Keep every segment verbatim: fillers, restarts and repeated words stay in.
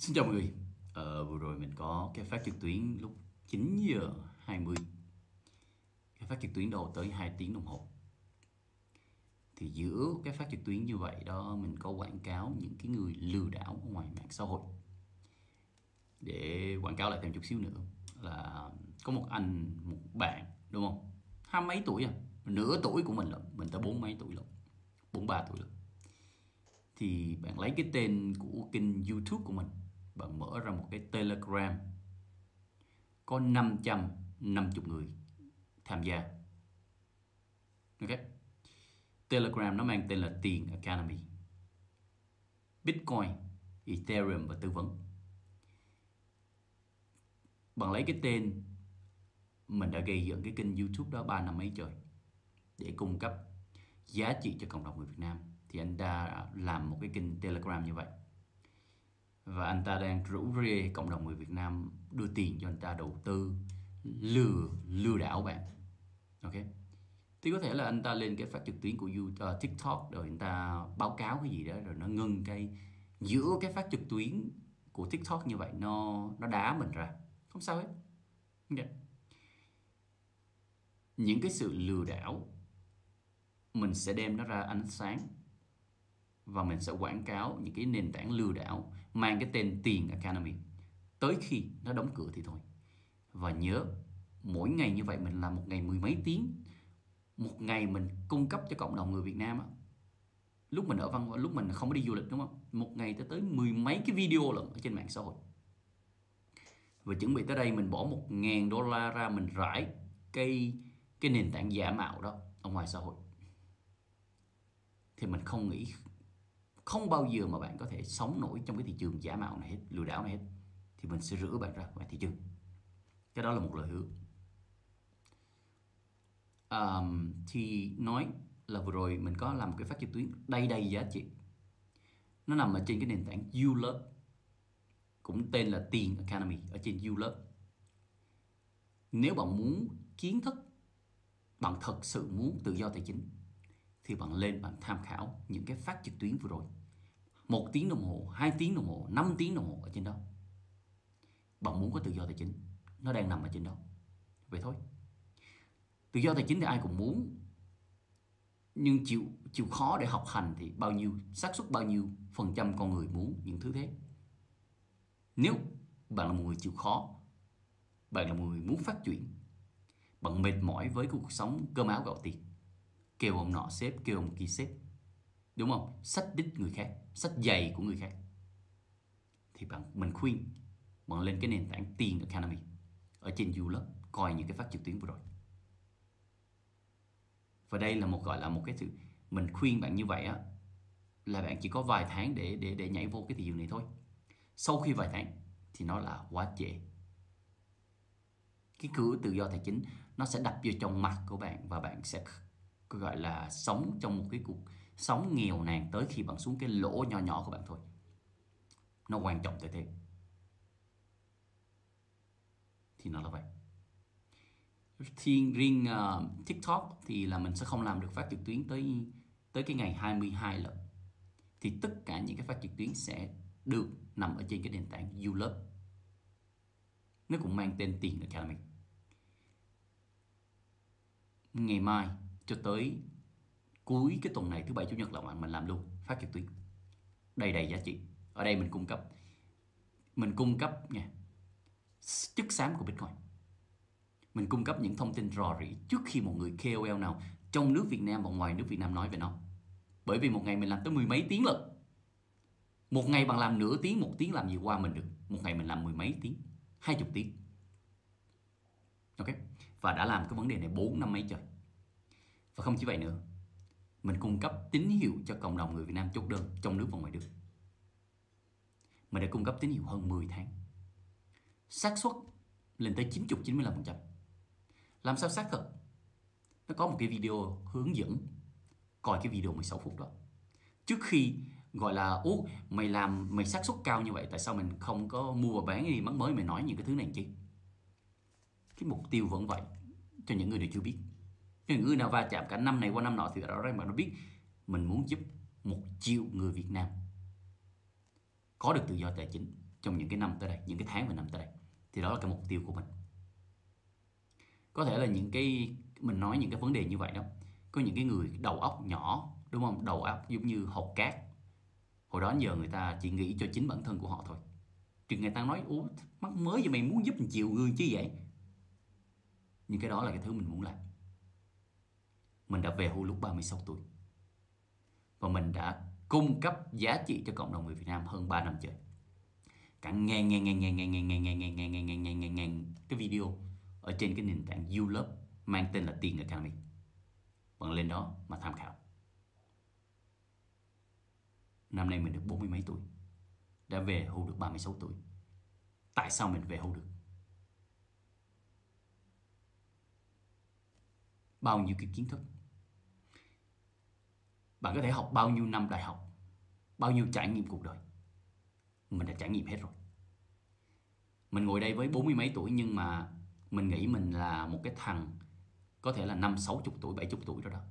Xin chào mọi người. Ờ, vừa rồi mình có cái phát trực tuyến lúc chín giờ hai mươi. Cái phát trực tuyến đâu tới hai tiếng đồng hồ. Thì giữa cái phát trực tuyến như vậy đó, mình có quảng cáo những cái người lừa đảo ở ngoài mạng xã hội. Để quảng cáo lại thêm chút xíu nữa là có một anh, một bạn, đúng không? Hai mấy tuổi à, nửa tuổi của mình lận, mình tới bốn mấy tuổi lận, bốn ba tuổi lận. Thì bạn lấy cái tên của kênh YouTube của mình, bạn mở ra một cái Telegram, có năm trăm năm mươi người tham gia. Ok, Telegram nó mang tên là Tiền Academy, Bitcoin, Ethereum và tư vấn. Bạn lấy cái tên, mình đã gây dựng cái kênh YouTube đó ba năm mấy trời để cung cấp giá trị cho cộng đồng người Việt Nam. Thì anh ta làm một cái kênh Telegram như vậy, và anh ta đang rủ rê cộng đồng người Việt Nam đưa tiền cho anh ta đầu tư, lừa lừa đảo bạn. Ok, thì có thể là anh ta lên cái phát trực tuyến của YouTube, uh, TikTok, rồi anh ta báo cáo cái gì đó, rồi nó ngưng cái giữa cái phát trực tuyến của TikTok như vậy, nó nó đá mình ra, không sao hết. Okay. Những cái sự lừa đảo mình sẽ đem nó ra ánh sáng, và mình sẽ quảng cáo những cái nền tảng lừa đảo mang cái tên Tiền Academy tới khi nó đóng cửa thì thôi. Và nhớ, mỗi ngày như vậy mình làm một ngày mười mấy tiếng, một ngày mình cung cấp cho cộng đồng người Việt Nam á. Lúc mình ở văn lúc mình không có đi du lịch, đúng không? Một ngày tới tới mười mấy cái video lận ở trên mạng xã hội. Và chuẩn bị tới đây mình bỏ một ngàn đô la ra, mình rải cái cái nền tảng giả mạo đó ở ngoài xã hội. Thì mình không nghĩ, không bao giờ mà bạn có thể sống nổi trong cái thị trường giả mạo này hết, lừa đảo này hết. Thì mình sẽ rửa bạn ra ngoài thị trường. Cái đó là một lời hứa. À, thì nói là vừa rồi mình có làm một cái phát trực tuyến đầy đầy giá trị. Nó nằm ở trên cái nền tảng YouLove, cũng tên là Tiền Academy ở trên YouLove. Nếu bạn muốn kiến thức, bạn thật sự muốn tự do tài chính, thì bạn lên bạn tham khảo những cái phát trực tuyến vừa rồi. Một tiếng đồng hồ, hai tiếng đồng hồ, năm tiếng đồng hồ ở trên đó. Bạn muốn có tự do tài chính, nó đang nằm ở trên đó. Vậy thôi. Tự do tài chính thì ai cũng muốn, nhưng chịu chịu khó để học hành thì bao nhiêu, xác suất bao nhiêu phần trăm con người muốn những thứ thế. Nếu bạn là một người chịu khó, bạn là một người muốn phát triển, bạn mệt mỏi với cuộc sống cơm áo gạo tiền, kêu ông nọ sếp, kêu ông kia sếp, đúng không? Xách đít người khác, xách giày của người khác, thì bạn mình khuyên bạn lên cái nền tảng Tiền Academy ở trên YouLove, coi những cái phát trực tuyến vừa rồi. Và đây là một gọi là một cái sự mình khuyên bạn như vậy á, là bạn chỉ có vài tháng để để để nhảy vô cái thị trường này thôi. Sau khi vài tháng thì nó là quá trễ. Cái cửa tự do tài chính nó sẽ đập vô trong mặt của bạn, và bạn sẽ gọi là sống trong một cái cuộc sống nghèo nàn tới khi bạn xuống cái lỗ nhỏ nhỏ của bạn thôi. Nó quan trọng tới thế. Thì nó là vậy. Thì riêng uh, TikTok thì là mình sẽ không làm được phát trực tuyến tới tới cái ngày hai mươi hai lận. Thì tất cả những cái phát trực tuyến sẽ được nằm ở trên cái nền tảng YouLove. Nó cũng mang tên Tiền Academy. Ngày mai cho tới cuối cái tuần này, thứ bảy chủ nhật là bạn mình làm luôn phát trực tuyến đầy đầy giá trị. Ở đây mình cung cấp mình cung cấp nha, chất xám của Bitcoin. Mình cung cấp những thông tin rò rỉ trước khi một người K O L nào trong nước Việt Nam và ngoài nước Việt Nam nói về nó. Bởi vì một ngày mình làm tới mười mấy tiếng lận. Một ngày bạn làm nửa tiếng, một tiếng làm gì qua mình được. Một ngày mình làm mười mấy tiếng, hai chục tiếng. Ok. Và đã làm cái vấn đề này bốn năm mấy trời. Và không chỉ vậy nữa, mình cung cấp tín hiệu cho cộng đồng người Việt Nam chốt đơn trong nước và ngoài nước. Mình đã cung cấp tín hiệu hơn mười tháng. Xác suất lên tới chín mươi đến chín mươi lăm phần trăm. Làm sao xác thực? Nó có một cái video hướng dẫn. Coi cái video mười sáu phút đó. Trước khi gọi là ố mày làm mày xác suất cao như vậy, tại sao mình không có mua và bán gì mắc mới, mày nói những cái thứ này chứ? Cái mục tiêu vẫn vậy. Cho những người nào chưa biết, cho những người nào va chạm cả năm này qua năm nọ, thì rõ ràng bạn đã biết mình muốn giúp một triệu người Việt Nam có được tự do tài chính trong những cái năm tới đây, những cái tháng và năm tới đây. Thì đó là cái mục tiêu của mình. Có thể là những cái mình nói những cái vấn đề như vậy đó, có những cái người đầu óc nhỏ, đúng không? Đầu óc giống như hột cát. Hồi đó giờ người ta chỉ nghĩ cho chính bản thân của họ thôi. Thì người ta nói, ủa mắc mới vậy, mày muốn giúp chiều người chứ vậy? Nhưng cái đó là cái thứ mình muốn làm. Mình đã về hưu lúc ba mươi sáu tuổi. Và mình đã cung cấp giá trị cho cộng đồng người Việt Nam hơn ba năm trời. Cả ngàn ngàn ngàn ngàn ngàn ngàn ngàn ngàn ngàn ngàn ngàn ngàn ngàn ngàn ngàn cái video ở trên cái nền tảng YouLove mang tên là Tiền Academy. Bạn lên đó mà tham khảo. Năm nay mình được bốn mươi mấy tuổi, đã về hưu được ba mươi sáu tuổi. Tại sao mình về hưu được? Bao nhiêu cái kiến thức. Bạn có thể học bao nhiêu năm đại học, bao nhiêu trải nghiệm cuộc đời, mình đã trải nghiệm hết rồi. Mình ngồi đây với bốn mươi mấy tuổi, nhưng mà mình nghĩ mình là một cái thằng có thể là năm sáu chục tuổi, bảy chục tuổi rồi đó.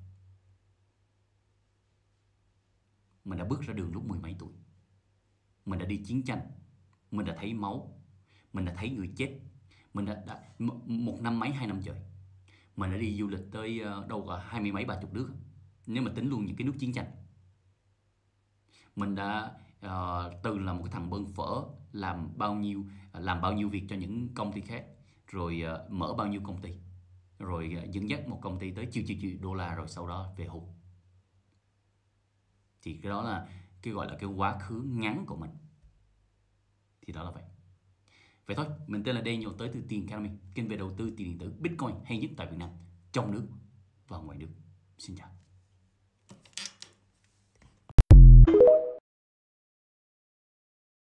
Mình đã bước ra đường lúc mười mấy tuổi. Mình đã đi chiến tranh, mình đã thấy máu, mình đã thấy người chết. Mình đã, đã một năm mấy, hai năm trời. Mình đã đi du lịch tới đâu cả hai mươi mấy, ba chục nước, nếu mà tính luôn những cái nước chiến tranh. Mình đã uh, từ là một cái thằng bưng phở, làm bao nhiêu làm bao nhiêu việc cho những công ty khác, rồi uh, mở bao nhiêu công ty, rồi uh, dẫn dắt một công ty tới triệu triệu triệu đô la, rồi sau đó về hưu. Thì cái đó là cái gọi là cái quá khứ ngắn của mình. Thì đó là vậy. Vậy thôi, mình tên là Daniel, tới từ Tiền Academy, kênh về đầu tư tiền điện tử Bitcoin hay nhất tại Việt Nam, trong nước và ngoài nước. Xin chào.